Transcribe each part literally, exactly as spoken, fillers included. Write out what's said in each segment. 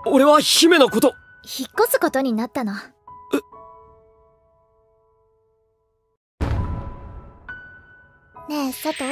俺は姫のこと。 引っ越すことになったの。ねえ佐藤、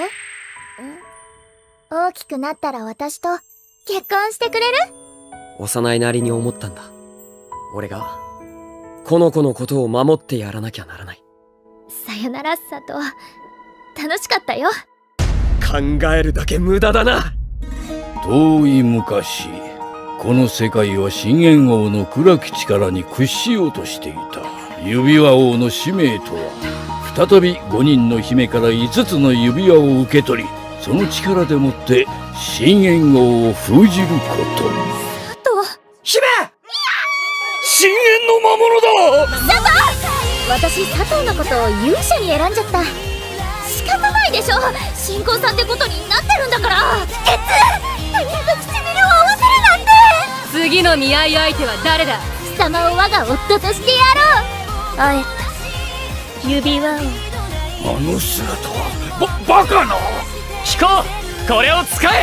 大きくなったら私と結婚してくれる？ 幼いなりに思ったんだ。俺がこの子のことを守ってやらなきゃならない。 さよなら佐藤、楽しかったよ。 考えるだけ無駄だな。 遠い昔、この世界は深淵王の暗き力に屈しようとしていた。指輪王の使命とは、再びごにんの姫からいつつの指輪を受け取り、その力でもって深淵王を封じること。 佐藤姫、深淵の魔物だ。 佐藤、私佐藤のことを勇者に選んじゃった。仕方ないでしょ、新婚さんってことになってるんだから。えつ、他人と唇を合わせるなんて。 次の見合い相手は誰だ？ 貴様を我が夫としてやろう。会えた、指輪を。 あの姿はババカな。 飛行、これを使え。 い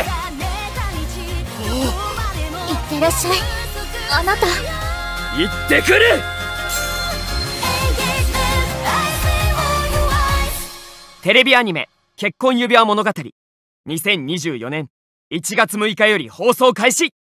ってらっしゃい、あなた。 行ってくる。テレビアニメ「結婚指輪物語」にせんにじゅうよねんいちがつむいかより放送開始。